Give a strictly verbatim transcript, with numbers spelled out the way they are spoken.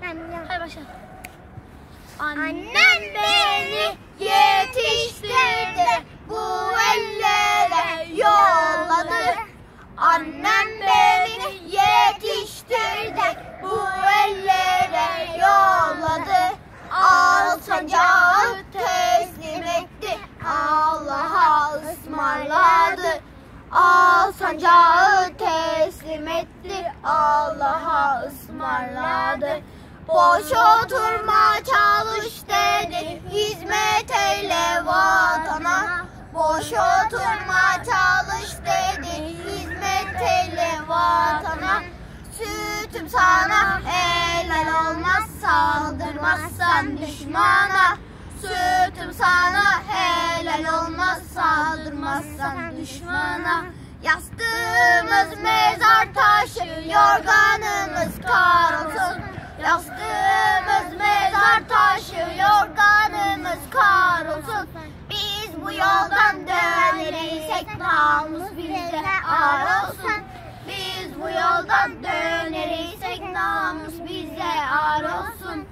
Annem. Hadi başla. Annem beni yetiştirdi, bu ellere yolladı. Annem beni yetiştirdi, bu ellere yolladı. Al sancağı teslim etti, Allah'a ısmarladı. Al sancağı teslim etti, Allah'a ısmarladı. Boş oturma çalış dedi, hizmet eyle vatana. Boş oturma çalış dedi, hizmet eyle vatana. Sütüm sana helal olmaz, saldırmazsan düşmana. Sütüm sana helal olmaz, saldırmazsan düşmana. Yastığımız mezar taşı, yorganımız kahrolsun. Yastığımız mezar taşı, yorganımız kahrolsun. Biz bu yoldan döneriysek namus bize ar olsun. Biz bu yoldan döneriysek namus bize ar olsun.